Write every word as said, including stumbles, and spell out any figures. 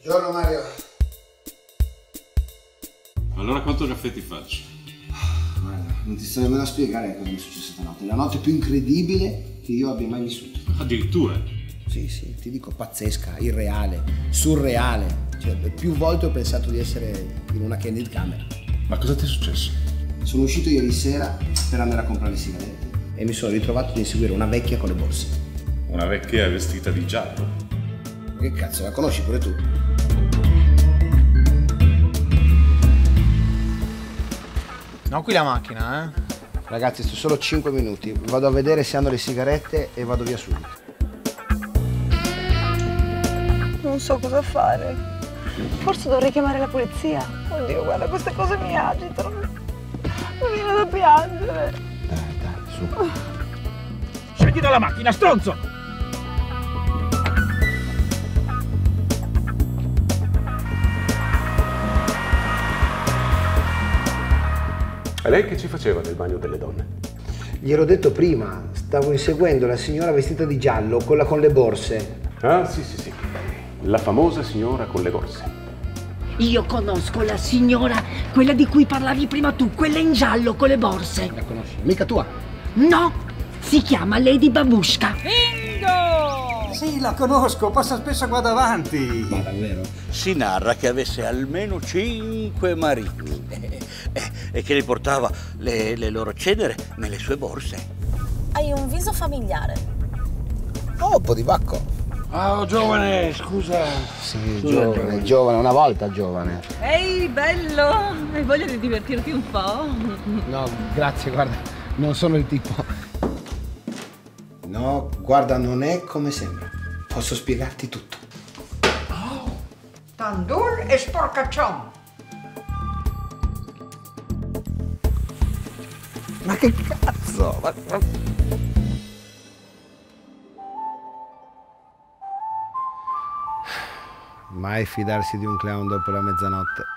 Buongiorno Mario. Allora quanto caffè ti faccio? Guarda, non ti sto nemmeno a spiegare cosa mi è successo stanotte. La notte più incredibile che io abbia mai vissuto. Addirittura? Sì, sì, ti dico pazzesca, irreale, surreale. Cioè, più volte ho pensato di essere in una candid camera. Ma cosa ti è successo? Sono uscito ieri sera per andare a comprare le sigarette e mi sono ritrovato ad inseguire una vecchia con le borse. Una vecchia vestita di giallo? Che cazzo, la conosci pure tu? No, qui la macchina, eh? Ragazzi, sto solo cinque minuti. Vado a vedere se hanno le sigarette e vado via subito. Non so cosa fare. Forse dovrei chiamare la polizia. Oddio, guarda, queste cose mi agitano. Mi viene da piangere. Dai, dai, su. Scendi dalla macchina, stronzo! E lei che ci faceva nel bagno delle donne? Gli ero detto prima, stavo inseguendo la signora vestita di giallo, quella con le borse. Ah, sì, sì, sì. La famosa signora con le borse. Io conosco la signora, quella di cui parlavi prima tu, quella in giallo con le borse. La conosci? Mica tua? No, si chiama Lady Babushka. Bingo! Sì, la conosco, passa spesso qua davanti. Ma davvero? Si narra che avesse almeno cinque mariti eh, eh, e che li portava le, le loro cenere nelle sue borse. Hai un viso familiare. Oh, un po' di bacco. Oh, giovane, scusa. Sì, giovane, giovane, una volta giovane. Ehi, bello! Hai voglia di divertirti un po'? No, grazie, guarda, non sono il tipo. No, guarda, non è come sembra. Posso spiegarti tutto. Oh, Tandul e sporcaccion. Ma che cazzo? Ma... Mai fidarsi di un clown dopo la mezzanotte.